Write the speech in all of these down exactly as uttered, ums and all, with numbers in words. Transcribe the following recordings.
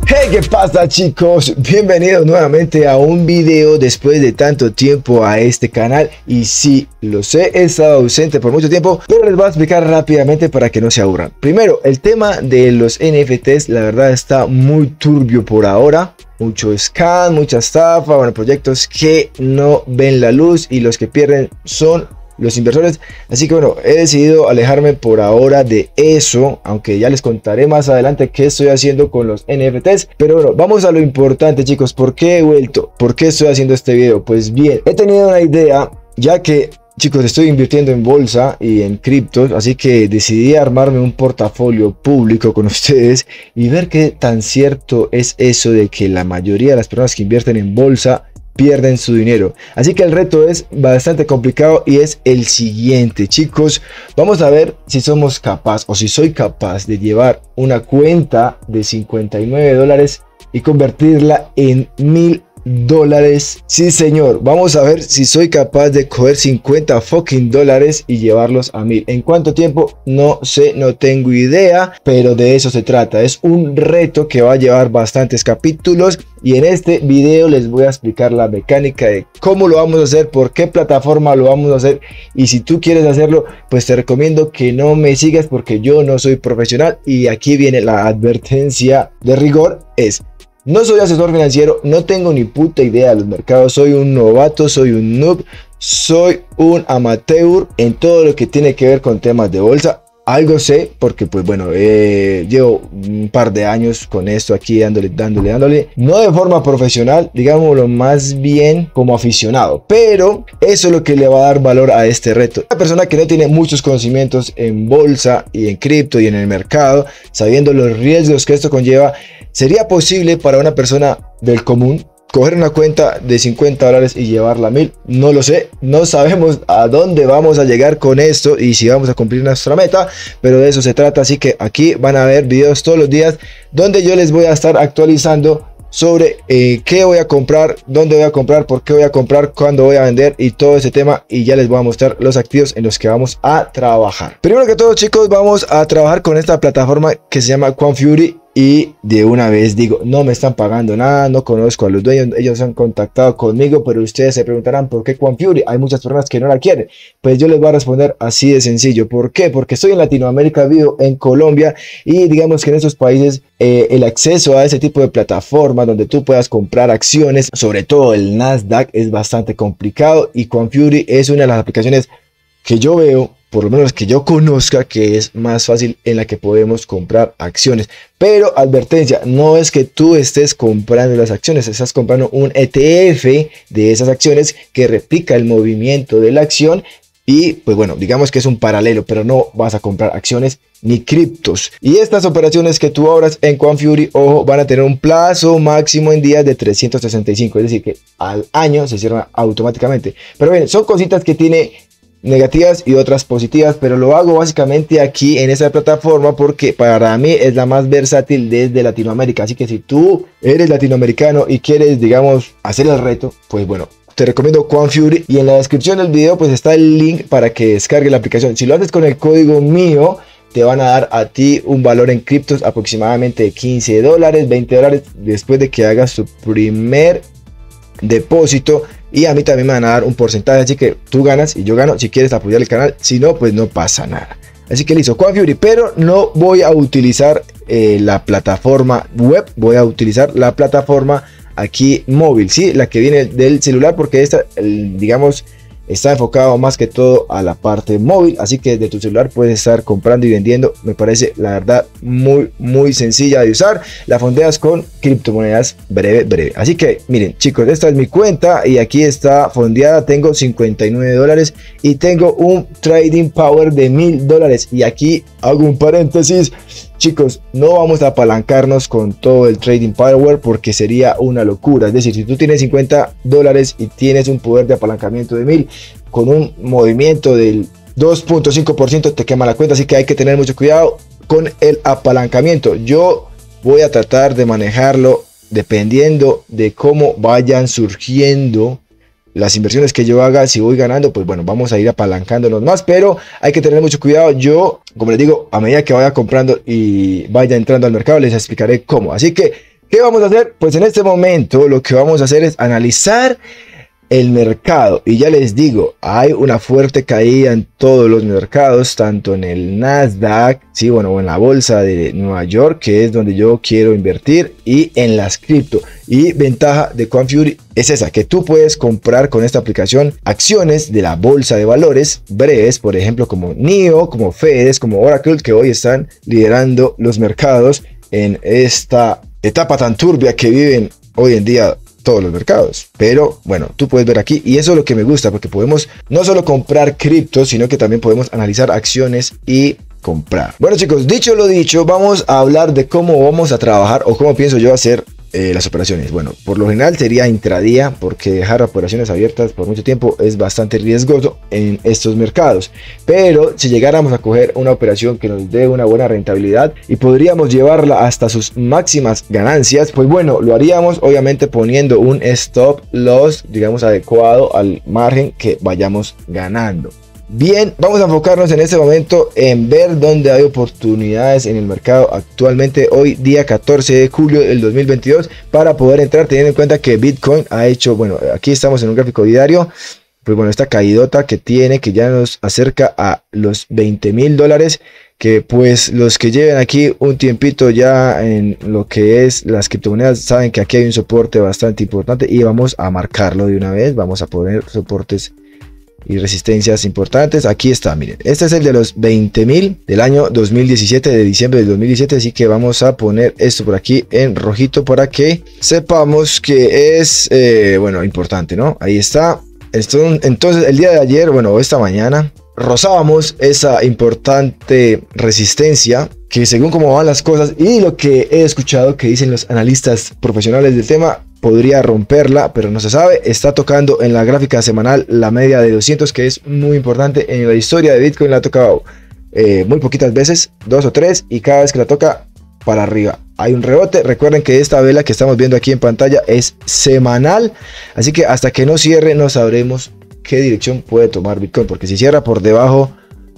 Hey, ¿qué pasa, chicos? Bienvenidos nuevamente a un video después de tanto tiempo a este canal. Y sí, lo sé, he estado ausente por mucho tiempo, pero les voy a explicar rápidamente para que no se aburran. Primero, el tema de los N F Ts, la verdad está muy turbio por ahora. Mucho scam, mucha estafa, bueno, proyectos que no ven la luz y los que pierden son los inversores. Así que bueno, he decidido alejarme por ahora de eso, aunque ya les contaré más adelante qué estoy haciendo con los N F Ts. Pero bueno, vamos a lo importante, chicos. ¿Por qué he vuelto? ¿Por qué estoy haciendo este video? Pues bien, he tenido una idea, ya que, chicos, estoy invirtiendo en bolsa y en criptos, así que decidí armarme un portafolio público con ustedes y ver qué tan cierto es eso de que la mayoría de las personas que invierten en bolsa pierden su dinero. Así que el reto es bastante complicado y es el siguiente, chicos. Vamos a ver si somos capaces o si soy capaz de llevar una cuenta de cincuenta y nueve dólares y convertirla en mil dólares. Sí, señor, vamos a ver si soy capaz de coger cincuenta fucking dólares y llevarlos a mil. ¿En cuánto tiempo? No sé, no tengo idea, pero de eso se trata. Es un reto que va a llevar bastantes capítulos y en este video les voy a explicar la mecánica de cómo lo vamos a hacer, por qué plataforma lo vamos a hacer, y si tú quieres hacerlo, pues te recomiendo que no me sigas porque yo no soy profesional. Y aquí viene la advertencia de rigor: es no soy asesor financiero, no tengo ni puta idea de los mercados, soy un novato, soy un noob, soy un amateur en todo lo que tiene que ver con temas de bolsa. Algo sé porque pues bueno, eh, llevo un par de años con esto aquí dándole, dándole, dándole. No de forma profesional, digámoslo más bien como aficionado. Pero eso es lo que le va a dar valor a este reto. Una persona que no tiene muchos conocimientos en bolsa y en cripto y en el mercado, sabiendo los riesgos que esto conlleva, ¿sería posible para una persona del común coger una cuenta de cincuenta dólares y llevarla a mil? No lo sé, no sabemos a dónde vamos a llegar con esto y si vamos a cumplir nuestra meta, pero de eso se trata. Así que aquí van a ver videos todos los días donde yo les voy a estar actualizando sobre eh, qué voy a comprar, dónde voy a comprar, por qué voy a comprar, cuándo voy a vender y todo ese tema, y ya les voy a mostrar los activos en los que vamos a trabajar. Primero que todo, chicos, vamos a trabajar con esta plataforma que se llama Quantfury. Y de una vez digo, no me están pagando nada, no conozco a los dueños, ellos han contactado conmigo, pero ustedes se preguntarán ¿por qué Quantfury? Hay muchas personas que no la quieren. Pues yo les voy a responder así de sencillo. ¿Por qué? Porque estoy en Latinoamérica, vivo en Colombia, y digamos que en esos países eh, el acceso a ese tipo de plataformas donde tú puedas comprar acciones, sobre todo el Nasdaq, es bastante complicado, y Quantfury es una de las aplicaciones que yo veo, por lo menos que yo conozca, que es más fácil en la que podemos comprar acciones. Pero advertencia, no es que tú estés comprando las acciones, estás comprando un E T F de esas acciones que replica el movimiento de la acción. Y pues bueno, digamos que es un paralelo, pero no vas a comprar acciones ni criptos. Y estas operaciones que tú abras en Quantfury, ojo, van a tener un plazo máximo en días de trescientos sesenta y cinco, es decir que al año se cierran automáticamente. Pero bien, son cositas que tiene negativas y otras positivas, pero lo hago básicamente aquí en esta plataforma porque para mí es la más versátil desde Latinoamérica. Así que si tú eres latinoamericano y quieres, digamos, hacer el reto, pues bueno, te recomiendo Quantfury, y en la descripción del video pues está el link para que descargue la aplicación. Si lo haces con el código mío, te van a dar a ti un valor en criptos aproximadamente de quince dólares, veinte dólares después de que hagas tu primer depósito, y a mí también me van a dar un porcentaje, así que tú ganas y yo gano si quieres apoyar el canal. Si no, pues no pasa nada. Así que listo, Quantfury, pero no voy a utilizar eh, la plataforma web, voy a utilizar la plataforma aquí móvil, sí, la que viene del celular, porque esta, el, digamos, está enfocado más que todo a la parte móvil, así que de tu celular puedes estar comprando y vendiendo. Me parece la verdad muy muy sencilla de usar. La fondeas con criptomonedas breve breve. Así que miren, chicos, esta es mi cuenta y aquí está fondeada. Tengo cincuenta y nueve dólares y tengo un trading power de mil dólares. Y aquí hago un paréntesis. Chicos, no vamos a apalancarnos con todo el trading power porque sería una locura. Es decir, si tú tienes cincuenta dólares y tienes un poder de apalancamiento de mil, con un movimiento del dos punto cinco por ciento te quema la cuenta. Así que hay que tener mucho cuidado con el apalancamiento. Yo voy a tratar de manejarlo dependiendo de cómo vayan surgiendo las inversiones que yo haga. Si voy ganando, pues bueno, vamos a ir apalancándonos más, pero hay que tener mucho cuidado. Yo, como les digo, a medida que vaya comprando y vaya entrando al mercado, les explicaré cómo. Así que ¿Qué vamos a hacer? Pues en este momento lo que vamos a hacer es analizar el mercado, y ya les digo, hay una fuerte caída en todos los mercados, tanto en el Nasdaq, sí, bueno, o en la bolsa de Nueva York, que es donde yo quiero invertir, y en las cripto. Y ventaja de QuantFury es esa, que tú puedes comprar con esta aplicación acciones de la bolsa de valores breves, por ejemplo, como N I O, como FedEx, como Oracle, que hoy están liderando los mercados en esta etapa tan turbia que viven hoy en día todos los mercados. Pero bueno, tú puedes ver aquí, y eso es lo que me gusta, porque podemos no solo comprar criptos, sino que también podemos analizar acciones y comprar. Bueno, chicos, dicho lo dicho, vamos a hablar de cómo vamos a trabajar, o cómo pienso yo hacer eh, las operaciones. Bueno, por lo general sería intradía, porque dejar operaciones abiertas por mucho tiempo es bastante riesgoso en estos mercados. Pero si llegáramos a coger una operación que nos dé una buena rentabilidad y podríamos llevarla hasta sus máximas ganancias, pues bueno, lo haríamos obviamente poniendo un stop loss, digamos, adecuado al margen que vayamos ganando. Bien, vamos a enfocarnos en este momento en ver dónde hay oportunidades en el mercado actualmente, hoy día catorce de julio del dos mil veintidós, para poder entrar, teniendo en cuenta que Bitcoin ha hecho, bueno, aquí estamos en un gráfico diario, pues bueno, esta caidota que tiene, que ya nos acerca a los veinte mil dólares, que pues los que lleven aquí un tiempito ya en lo que es las criptomonedas saben que aquí hay un soporte bastante importante, y vamos a marcarlo de una vez. Vamos a poner soportes y resistencias importantes. Aquí está, miren, este es el de los veinte mil del año dos mil diecisiete, de diciembre del dos mil diecisiete, así que vamos a poner esto por aquí en rojito para que sepamos que es, eh, bueno, importante, ¿no? Ahí está. Esto, entonces el día de ayer, bueno, esta mañana, rozábamos esa importante resistencia, que según cómo van las cosas y lo que he escuchado que dicen los analistas profesionales del tema, podría romperla, pero no se sabe. Está tocando en la gráfica semanal la media de doscientos, que es muy importante. En la historia de Bitcoin la ha tocado eh, muy poquitas veces, dos o tres, y cada vez que la toca, para arriba hay un rebote. Recuerden que esta vela que estamos viendo aquí en pantalla es semanal, así que hasta que no cierre no sabremos qué dirección puede tomar Bitcoin, porque si cierra por debajo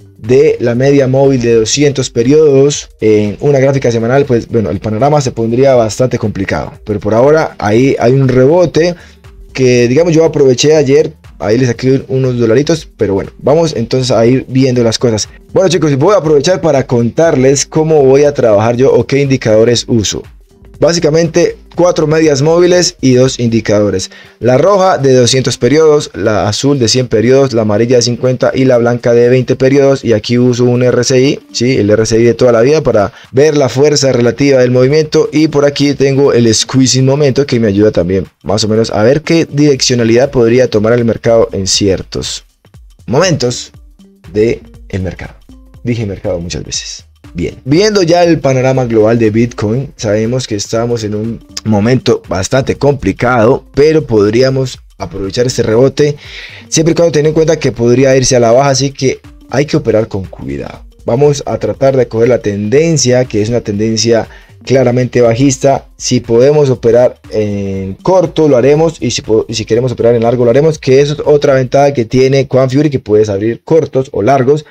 de la media móvil de doscientos periodos en una gráfica semanal, pues bueno, el panorama se pondría bastante complicado. Pero por ahora ahí hay un rebote que, digamos, yo aproveché ayer, ahí les saqué unos dolaritos, pero bueno, vamos entonces a ir viendo las cosas. Bueno, chicos, voy a aprovechar para contarles cómo voy a trabajar yo o qué indicadores uso. Básicamente cuatro medias móviles y dos indicadores. La roja de doscientos periodos, la azul de cien periodos, la amarilla de cincuenta y la blanca de veinte periodos. Y aquí uso un R S I, ¿sí? El R S I de toda la vida para ver la fuerza relativa del movimiento. Y por aquí tengo el squeezing momento, que me ayuda también más o menos a ver qué direccionalidad podría tomar el mercado en ciertos momentos del mercado. Dije mercado muchas veces. Bien, viendo ya el panorama global de Bitcoin, sabemos que estamos en un momento bastante complicado, pero podríamos aprovechar este rebote, siempre y cuando teniendo en cuenta que podría irse a la baja, así que hay que operar con cuidado. Vamos a tratar de coger la tendencia, que es una tendencia claramente bajista. Si podemos operar en corto, lo haremos, y si, si queremos operar en largo, lo haremos, que eso es otra ventaja que tiene QuantFury, que puedes abrir cortos o largos.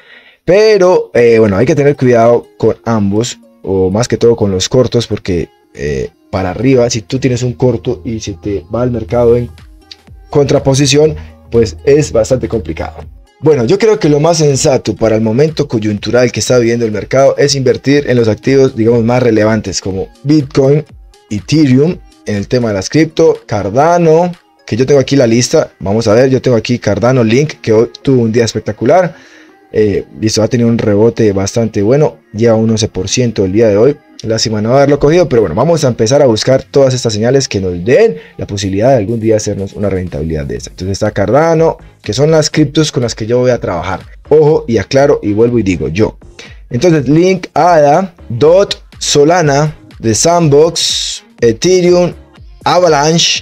Pero eh, bueno, hay que tener cuidado con ambos, o más que todo con los cortos, porque eh, para arriba, si tú tienes un corto y si te va al mercado en contraposición, pues es bastante complicado. Bueno, yo creo que lo más sensato para el momento coyuntural que está viviendo el mercado es invertir en los activos, digamos, más relevantes, como Bitcoin, Ethereum, en el tema de las cripto, Cardano, que yo tengo aquí la lista. Vamos a ver, yo tengo aquí Cardano Link, que hoy tuvo un día espectacular. Eh, listo, ha tenido un rebote bastante bueno, lleva un once por ciento el día de hoy. Lástima no haberlo cogido, pero bueno, vamos a empezar a buscar todas estas señales que nos den la posibilidad de algún día hacernos una rentabilidad de esta. Entonces está Cardano, que son las criptos con las que yo voy a trabajar. Ojo, y aclaro y vuelvo y digo yo. Entonces Link, A D A, D O T, Solana, The Sandbox, Ethereum, Avalanche,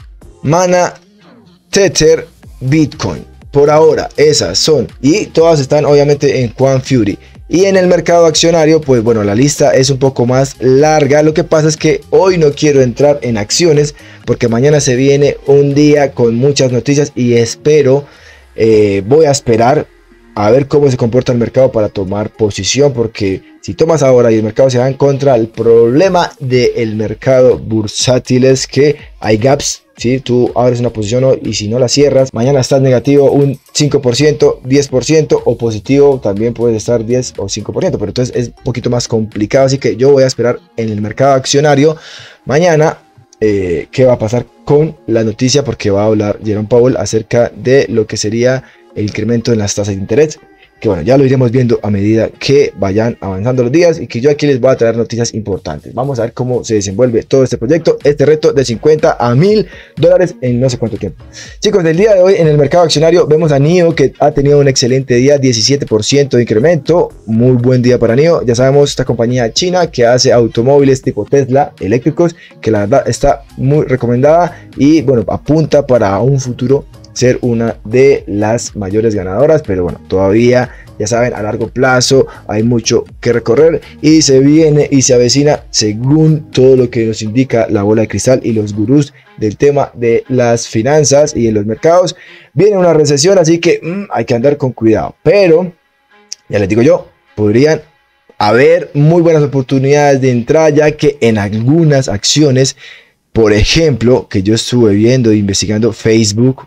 Mana, Tether, Bitcoin. Por ahora esas son, y todas están obviamente en QuantFury. Y en el mercado accionario, pues bueno, la lista es un poco más larga. Lo que pasa es que hoy no quiero entrar en acciones, porque mañana se viene un día con muchas noticias, y espero, eh, voy a esperar a ver cómo se comporta el mercado para tomar posición, porque si tomas ahora y el mercado se va en contra, el problema del mercado bursátil es que hay gaps. Si tú abres una posición hoy y si no la cierras, mañana estás negativo un cinco por ciento, diez por ciento, o positivo también puedes estar diez o cinco por ciento, pero entonces es un poquito más complicado. Así que yo voy a esperar en el mercado accionario mañana eh, qué va a pasar con la noticia, porque va a hablar Jerome Powell acerca de lo que sería el incremento en las tasas de interés, que bueno, ya lo iremos viendo a medida que vayan avanzando los días, y que yo aquí les voy a traer noticias importantes. Vamos a ver cómo se desenvuelve todo este proyecto, este reto de cincuenta a mil dólares en no sé cuánto tiempo. Chicos, del día de hoy en el mercado accionario vemos a N I O, que ha tenido un excelente día, diecisiete por ciento de incremento, muy buen día para N I O. Ya sabemos, esta compañía china que hace automóviles tipo Tesla eléctricos, que la verdad está muy recomendada y bueno, apunta para un futuro ser una de las mayores ganadoras, pero bueno, todavía ya saben, a largo plazo hay mucho que recorrer y se viene y se avecina, según todo lo que nos indica la bola de cristal y los gurús del tema de las finanzas y de los mercados, viene una recesión, así que mmm, hay que andar con cuidado, pero ya les digo yo, podrían haber muy buenas oportunidades de entrada, ya que en algunas acciones, por ejemplo, que yo estuve viendo e investigando, Facebook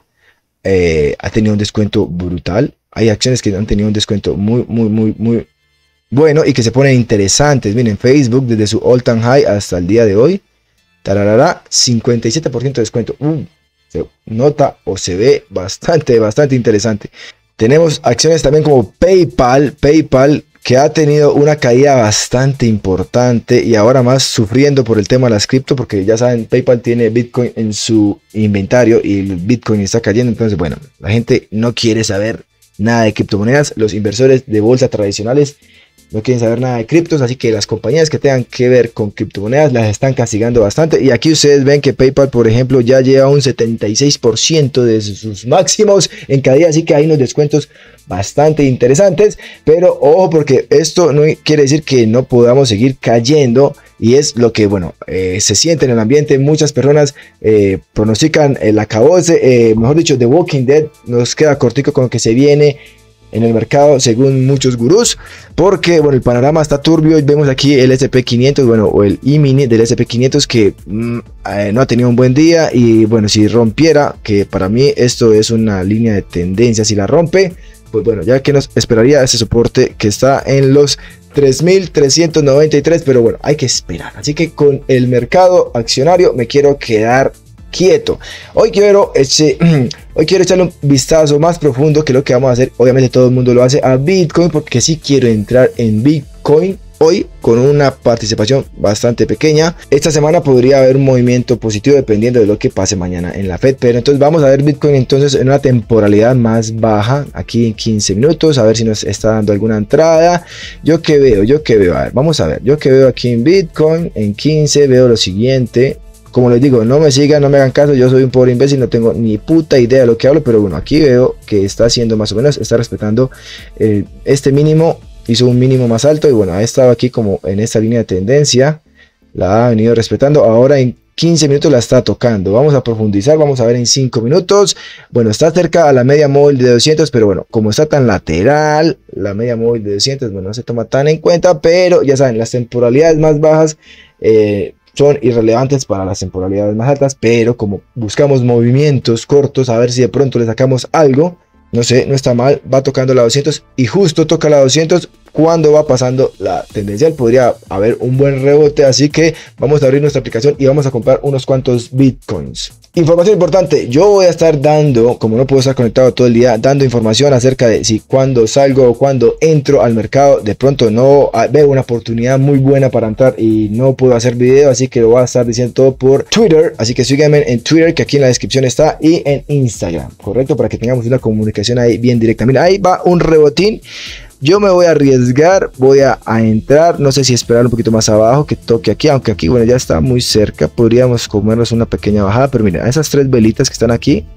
Eh, ha tenido un descuento brutal. Hay acciones que han tenido un descuento muy, muy, muy, muy bueno y que se ponen interesantes. Miren, Facebook desde su all time high hasta el día de hoy, tararara, cincuenta y siete por ciento de descuento. Uh, se nota o se ve bastante, bastante interesante. Tenemos acciones también como PayPal, PayPal que ha tenido una caída bastante importante y ahora más sufriendo por el tema de las cripto, porque ya saben, PayPal tiene Bitcoin en su inventario y el Bitcoin está cayendo. Entonces, bueno, la gente no quiere saber nada de criptomonedas, los inversores de bolsa tradicionales no quieren saber nada de criptos, así que las compañías que tengan que ver con criptomonedas las están castigando bastante. Y aquí ustedes ven que PayPal, por ejemplo, ya lleva un setenta y seis por ciento de sus máximos en caída, así que hay unos descuentos bastante interesantes, pero ojo, porque esto no quiere decir que no podamos seguir cayendo, y es lo que, bueno, eh, se siente en el ambiente. Muchas personas eh, pronostican el acabose, eh, mejor dicho, The Walking Dead nos queda cortico con lo que se viene en el mercado según muchos gurús, porque bueno, el panorama está turbio. Y vemos aquí el ese pe quinientos, bueno, o el E-mini del ese pe quinientos, que mm, eh, no ha tenido un buen día, y bueno, si rompiera, que para mí esto es una línea de tendencia, si la rompe, pues bueno, ya que nos esperaría ese soporte que está en los tres mil trescientos noventa y tres, pero bueno, hay que esperar. Así que con el mercado accionario me quiero quedar quieto. Hoy quiero, ese, hoy quiero echarle un vistazo más profundo, que lo que vamos a hacer, obviamente todo el mundo lo hace, a Bitcoin, porque sí quiero entrar en Bitcoin hoy con una participación bastante pequeña. Esta semana podría haber un movimiento positivo dependiendo de lo que pase mañana en la Fed, pero entonces vamos a ver Bitcoin entonces en una temporalidad más baja, aquí en quince minutos, a ver si nos está dando alguna entrada. Yo que veo, yo que veo, a ver, vamos a ver, yo que veo aquí en Bitcoin en quince, veo lo siguiente. Como les digo, no me sigan, no me hagan caso, yo soy un pobre imbécil, no tengo ni puta idea de lo que hablo, pero bueno, aquí veo que está haciendo más o menos, está respetando eh, este mínimo, hizo un mínimo más alto y bueno, ha estado aquí como en esta línea de tendencia, la ha venido respetando. Ahora en quince minutos la está tocando. Vamos a profundizar, vamos a ver en cinco minutos. Bueno, está cerca a la media móvil de doscientos, pero bueno, como está tan lateral, la media móvil de doscientos, bueno, no se toma tan en cuenta, pero ya saben, las temporalidades más bajas eh, son irrelevantes para las temporalidades más altas, pero como buscamos movimientos cortos, a ver si de pronto le sacamos algo, no sé, no está mal, va tocando la doscientos y justo toca la doscientos cuando va pasando la tendencial. Podría haber un buen rebote, así que vamos a abrir nuestra aplicación y vamos a comprar unos cuantos bitcoins. Información importante, yo voy a estar dando, como no puedo estar conectado todo el día, dando información acerca de si cuando salgo o cuando entro al mercado, de pronto no veo una oportunidad muy buena para entrar y no puedo hacer video, así que lo voy a estar diciendo todo por Twitter. Así que síganme en Twitter, que aquí en la descripción está, y en Instagram, correcto, para que tengamos una comunicación ahí bien directa. Mira, ahí va un rebotín. Yo me voy a arriesgar, voy a, a entrar, no sé si esperar un poquito más abajo que toque aquí, aunque aquí, bueno, ya está muy cerca, podríamos comernos una pequeña bajada, pero miren, esas tres velitas que están aquí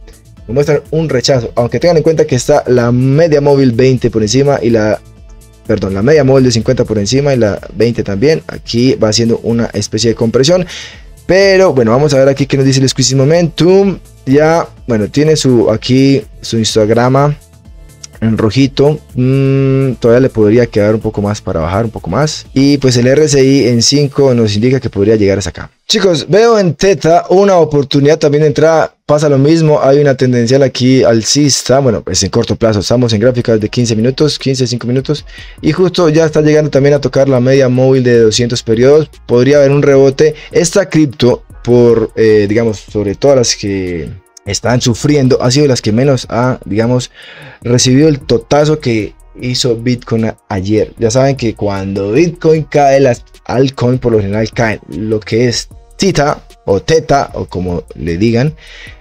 me muestran un rechazo, aunque tengan en cuenta que está la media móvil veinte por encima y la, perdón, la media móvil de cincuenta por encima y la veinte también. Aquí va haciendo una especie de compresión, pero bueno, vamos a ver aquí qué nos dice el Squeezy Momentum. Ya, bueno, tiene su, aquí su histograma en rojito. Mmm, todavía le podría quedar un poco más para bajar un poco más. Y pues el R S I en cinco nos indica que podría llegar hasta acá. Chicos, veo en Theta una oportunidad también de entrada. Pasa lo mismo, hay una tendencial aquí alcista. Bueno, pues en corto plazo, estamos en gráficas de quince minutos, quince, cinco minutos. Y justo ya está llegando también a tocar la media móvil de doscientos periodos. Podría haber un rebote. Esta cripto, por, eh, digamos, sobre todas las que están sufriendo, ha sido las que menos ha, digamos, recibido el totazo que hizo Bitcoin ayer. Ya saben que cuando Bitcoin cae, las altcoins por lo general caen. Lo que es Theta o Theta o como le digan,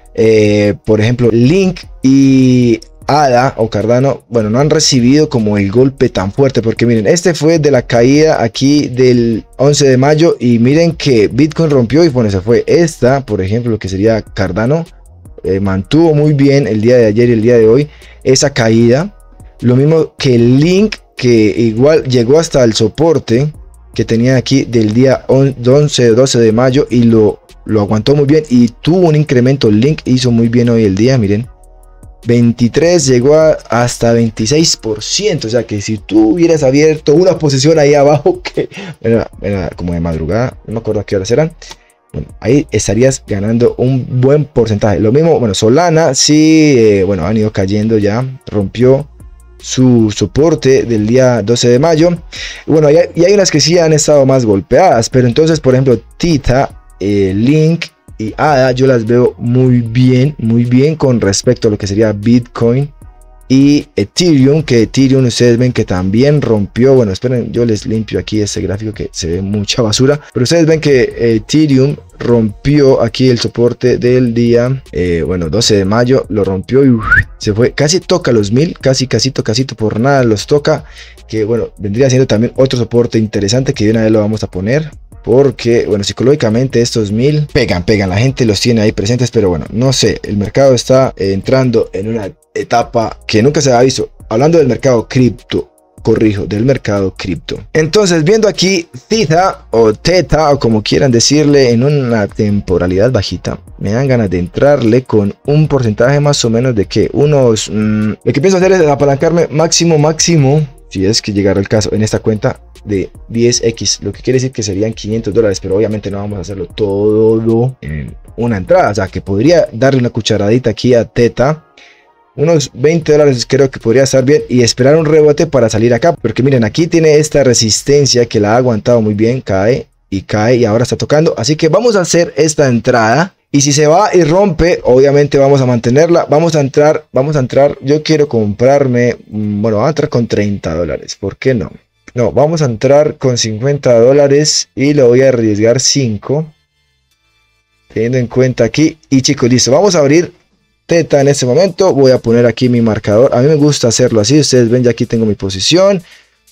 eh, por ejemplo Link y A D A o Cardano, bueno, no han recibido como el golpe tan fuerte, porque miren, este fue de la caída aquí del once de mayo y miren que Bitcoin rompió y bueno, se fue. Esta, por ejemplo, lo que sería Cardano, eh, mantuvo muy bien el día de ayer y el día de hoy esa caída. Lo mismo que el Link, que igual llegó hasta el soporte que tenía aquí del día once doce de mayo y lo, lo aguantó muy bien y tuvo un incremento. El Link hizo muy bien hoy el día, miren, veintitrés, llegó a, hasta veintiséis por ciento. O sea que si tú hubieras abierto una posición ahí abajo, que era, era como de madrugada, no me acuerdo a qué horas eran, bueno, ahí estarías ganando un buen porcentaje. Lo mismo, bueno, Solana sí, eh, bueno, han ido cayendo ya, rompió su soporte del día doce de mayo. Bueno, y hay, y hay unas que sí han estado más golpeadas, pero entonces, por ejemplo, Theta, eh, Link y A D A, yo las veo muy bien, muy bien con respecto a lo que sería Bitcoin y Ethereum, que Ethereum ustedes ven que también rompió. Bueno, esperen, yo les limpio aquí este gráfico que se ve mucha basura, pero ustedes ven que Ethereum rompió aquí el soporte del día, eh, bueno, doce de mayo, lo rompió y uf, se fue, casi toca los mil, casi, casito, casito, por nada los toca, que bueno, vendría siendo también otro soporte interesante que de una vez lo vamos a poner. Porque, bueno, psicológicamente estos mil pegan, pegan, la gente los tiene ahí presentes, pero bueno, no sé, el mercado está eh, entrando en una etapa que nunca se había visto. Hablando del mercado cripto, corrijo, del mercado cripto. Entonces, viendo aquí Theta o Theta o como quieran decirle, en una temporalidad bajita, me dan ganas de entrarle con un porcentaje más o menos de que unos... Mmm, lo que pienso hacer es apalancarme máximo, máximo, si es que llegara el caso, en esta cuenta de diez equis, lo que quiere decir que serían quinientos dólares, pero obviamente no vamos a hacerlo todo en una entrada. O sea que podría darle una cucharadita aquí a Theta, unos veinte dólares creo que podría estar bien, y esperar un rebote para salir acá, porque miren, aquí tiene esta resistencia que la ha aguantado muy bien, cae y cae y ahora está tocando, así que vamos a hacer esta entrada. Y si se va y rompe, obviamente vamos a mantenerla. Vamos a entrar, vamos a entrar. Yo quiero comprarme, bueno, vamos a entrar con treinta dólares. ¿Por qué no? No, vamos a entrar con cincuenta dólares y le voy a arriesgar cinco. Teniendo en cuenta aquí. Y chicos, listo. Vamos a abrir Theta en este momento. Voy a poner aquí mi marcador. A mí me gusta hacerlo así. Ustedes ven, ya aquí tengo mi posición.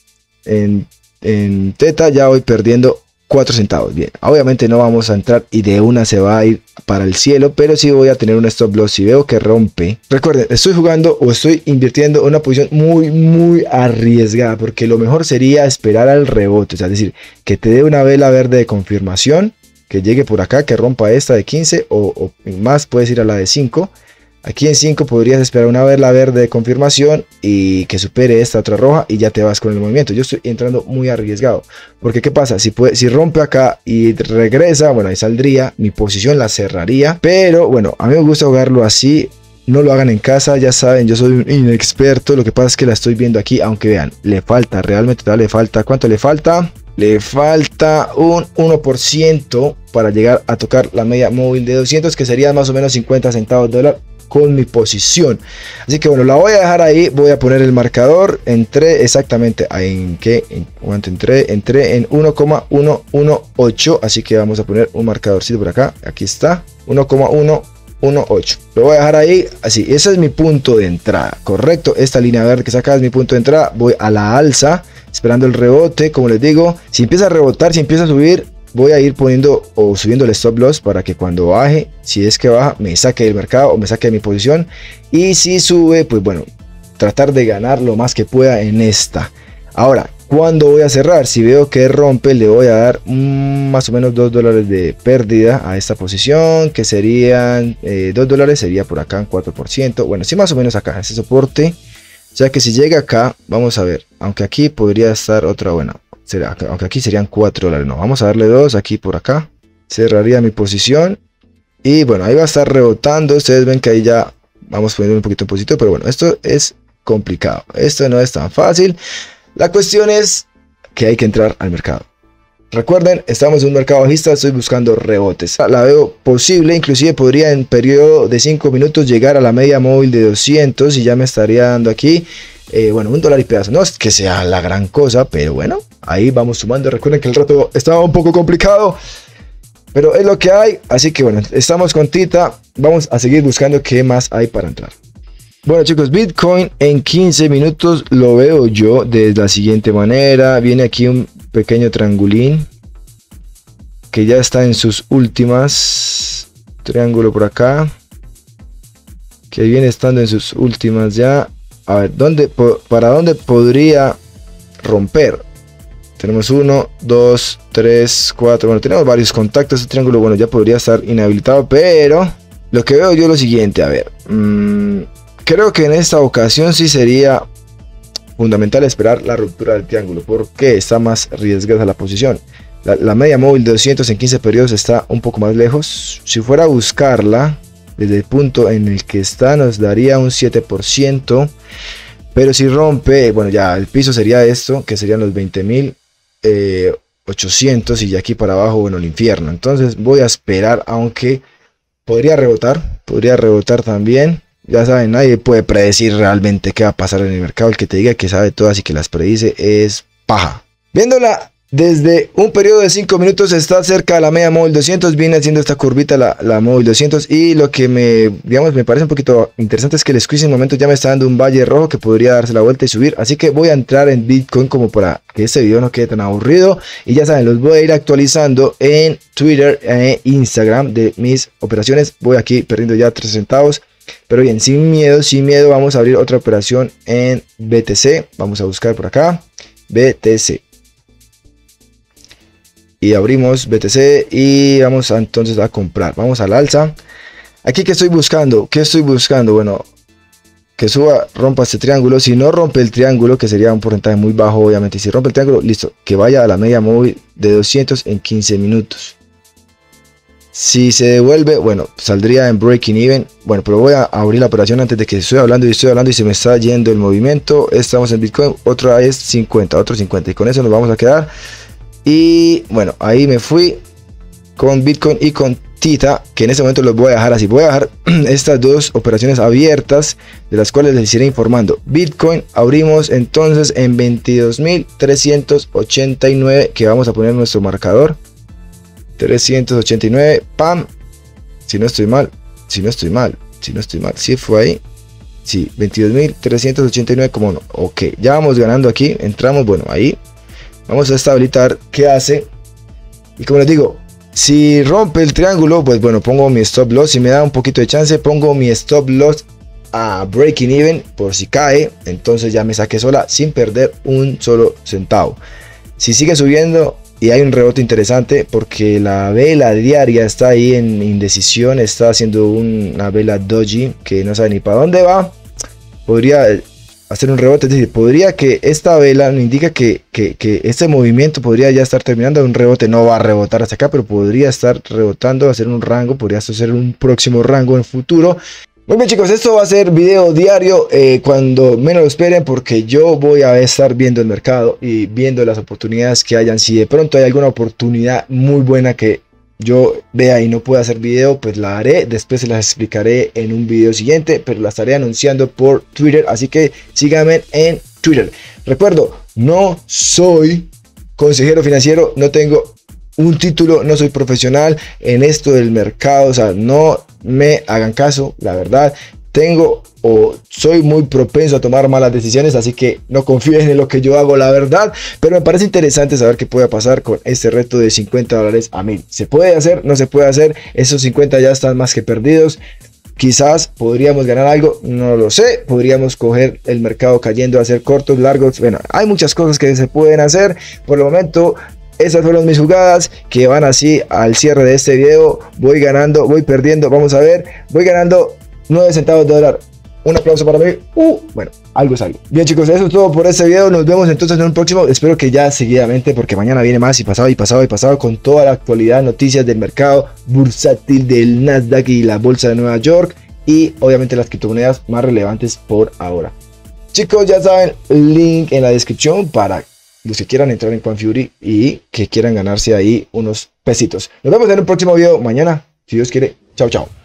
En, en Theta ya voy perdiendo cuatro centavos. Bien, obviamente no vamos a entrar y de una se va a ir para el cielo, pero sí voy a tener un stop loss si veo que rompe. Recuerden, estoy jugando o estoy invirtiendo en una posición muy muy arriesgada, porque lo mejor sería esperar al rebote, o sea, es decir, que te dé una vela verde de confirmación, que llegue por acá, que rompa esta de quince o, o más, puedes ir a la de cinco. Aquí en cinco podrías esperar una vela verde de confirmación y que supere esta otra roja y ya te vas con el movimiento. Yo estoy entrando muy arriesgado, porque ¿qué pasa? Si, puede, si rompe acá y regresa, bueno, ahí saldría, mi posición la cerraría, pero bueno, a mí me gusta jugarlo así. No lo hagan en casa, ya saben, yo soy un inexperto. Lo que pasa es que la estoy viendo aquí, aunque vean, le falta, realmente todavía le falta. ¿Cuánto le falta? Le falta un uno por ciento para llegar a tocar la media móvil de doscientos, que sería más o menos cincuenta centavos de dólar con mi posición. Así que bueno, la voy a dejar ahí. Voy a poner el marcador. Entré exactamente en que en cuánto entré. Entré en uno coma ciento dieciocho. Así que vamos a poner un marcadorcito por acá. Aquí está. uno coma ciento dieciocho. Lo voy a dejar ahí. Así. Ese es mi punto de entrada. Correcto. Esta línea verde que saca es mi punto de entrada. Voy a la alza, esperando el rebote. Como les digo, si empieza a rebotar, si empieza a subir, voy a ir poniendo o subiendo el stop loss para que cuando baje, si es que baja, me saque del mercado o me saque de mi posición. Y si sube, pues bueno, tratar de ganar lo más que pueda en esta. Ahora, ¿cuándo voy a cerrar? Si veo que rompe, le voy a dar mmm, más o menos dos dólares de pérdida a esta posición, que serían eh, dos dólares, sería por acá en cuatro por ciento. Bueno, sí, más o menos acá, ese soporte. O sea que si llega acá, vamos a ver, aunque aquí podría estar otra buena, será, aunque aquí serían cuatro dólares, no, vamos a darle dos aquí por acá, cerraría mi posición y bueno, ahí va a estar rebotando. Ustedes ven que ahí ya vamos poniendo un poquito en positivo, pero bueno, esto es complicado, esto no es tan fácil. La cuestión es que hay que entrar al mercado. Recuerden, estamos en un mercado bajista, estoy buscando rebotes. La veo posible, inclusive podría en periodo de cinco minutos llegar a la media móvil de doscientos y ya me estaría dando aquí, eh, bueno, un dólar y pedazo. No es que sea la gran cosa, pero bueno, ahí vamos sumando. Recuerden que el rato estaba un poco complicado, pero es lo que hay. Así que bueno, estamos con Tita, vamos a seguir buscando qué más hay para entrar. Bueno chicos, Bitcoin en quince minutos lo veo yo de la siguiente manera. Viene aquí un pequeño triangulín que ya está en sus últimas. Triángulo por acá que viene estando en sus últimas ya. A ver, ¿dónde, para dónde podría romper? Tenemos uno, dos, tres, cuatro. Bueno, tenemos varios contactos. Este triángulo, bueno, ya podría estar inhabilitado, pero lo que veo yo es lo siguiente. A ver, mmm, creo que en esta ocasión sí sería fundamental esperar la ruptura del triángulo, porque está más arriesgada la posición. La, la media móvil de doscientos en quince periodos está un poco más lejos. Si fuera a buscarla desde el punto en el que está, nos daría un siete por ciento. Pero si rompe, bueno, ya el piso sería esto, que serían los veinte mil ochocientos, y de aquí para abajo, bueno, el infierno. Entonces voy a esperar, aunque podría rebotar, podría rebotar también. Ya saben, nadie puede predecir realmente qué va a pasar en el mercado. El que te diga que sabe todas y que las predice es paja. Viéndola desde un periodo de cinco minutos, está cerca de la media móvil doscientos. Viene haciendo esta curvita la, la móvil doscientos. Y lo que me, digamos, me parece un poquito interesante es que el squeeze en momento ya me está dando un valle rojo que podría darse la vuelta y subir. Así que voy a entrar en Bitcoin como para que este video no quede tan aburrido. Y ya saben, los voy a ir actualizando en Twitter e Instagram de mis operaciones. Voy aquí perdiendo ya tres centavos. Pero bien, sin miedo, sin miedo, vamos a abrir otra operación en B T C. Vamos a buscar por acá, B T C. Y abrimos B T C y vamos a, entonces a comprar. Vamos al alza. Aquí, ¿qué estoy buscando? ¿Qué estoy buscando? Bueno, que suba, rompa este triángulo. Si no rompe el triángulo, que sería un porcentaje muy bajo, obviamente. Si rompe el triángulo, listo. Que vaya a la media móvil de doscientos en quince minutos. Si se devuelve, bueno, saldría en breaking even. Bueno, pero voy a abrir la operación antes de que estoy hablando y estoy hablando y se me está yendo el movimiento. Estamos en Bitcoin, otra es cincuenta, otro cincuenta, y con eso nos vamos a quedar. Y bueno, ahí me fui con Bitcoin y con Tita, que en este momento los voy a dejar así. Voy a dejar estas dos operaciones abiertas, de las cuales les iré informando. Bitcoin abrimos entonces en veintidós mil trescientos ochenta y nueve, que vamos a poner nuestro marcador. trescientos ochenta y nueve, pam, si no estoy mal, si no estoy mal, si no estoy mal, si fue ahí, sí, veintidós mil trescientos ochenta y nueve, como no, ok, ya vamos ganando aquí, entramos, bueno, ahí, vamos a estabilizar qué hace, y como les digo, si rompe el triángulo, pues bueno, pongo mi stop loss. Si me da un poquito de chance, pongo mi stop loss a breaking even, por si cae, entonces ya me saqué sola sin perder un solo centavo. Si sigue subiendo y hay un rebote interesante, porque la vela diaria está ahí en indecisión, está haciendo una vela doji que no sabe ni para dónde va, podría hacer un rebote. Es decir, podría que esta vela nos indica que, que, que este movimiento podría ya estar terminando. Un rebote no va a rebotar hasta acá, pero podría estar rebotando, hacer un rango, podría hacer un próximo rango en futuro. Muy bien chicos, esto va a ser video diario eh, cuando menos lo esperen, porque yo voy a estar viendo el mercado y viendo las oportunidades que hayan. Si de pronto hay alguna oportunidad muy buena que yo vea y no pueda hacer video, pues la haré. Después se las explicaré en un video siguiente, pero la estaré anunciando por Twitter, así que síganme en Twitter. Recuerdo, no soy consejero financiero, no tengo un título, no soy profesional en esto del mercado, o sea, no me hagan caso, la verdad. Tengo o soy muy propenso a tomar malas decisiones, así que no confíen en lo que yo hago, la verdad. Pero me parece interesante saber qué puede pasar con este reto de cincuenta dólares a mil. ¿Se puede hacer? ¿No se puede hacer? Esos cincuenta ya están más que perdidos. Quizás podríamos ganar algo, no lo sé. Podríamos coger el mercado cayendo, hacer cortos, largos. Bueno, hay muchas cosas que se pueden hacer. Por el momento, esas fueron mis jugadas, que van así al cierre de este video. Voy ganando, voy perdiendo, vamos a ver. Voy ganando nueve centavos de dólar Un aplauso para mí. Uh, bueno, algo es algo. Bien, chicos, eso es todo por este video. Nos vemos entonces en un próximo. Espero que ya seguidamente, porque mañana viene más y pasado y pasado y pasado con toda la actualidad, noticias del mercado bursátil del Nasdaq y la bolsa de Nueva York. Y obviamente las criptomonedas más relevantes por ahora. Chicos, ya saben, link en la descripción para los que quieran entrar en QuantFury y que quieran ganarse ahí unos pesitos. Nos vemos en un próximo video mañana, si Dios quiere. Chao, chao.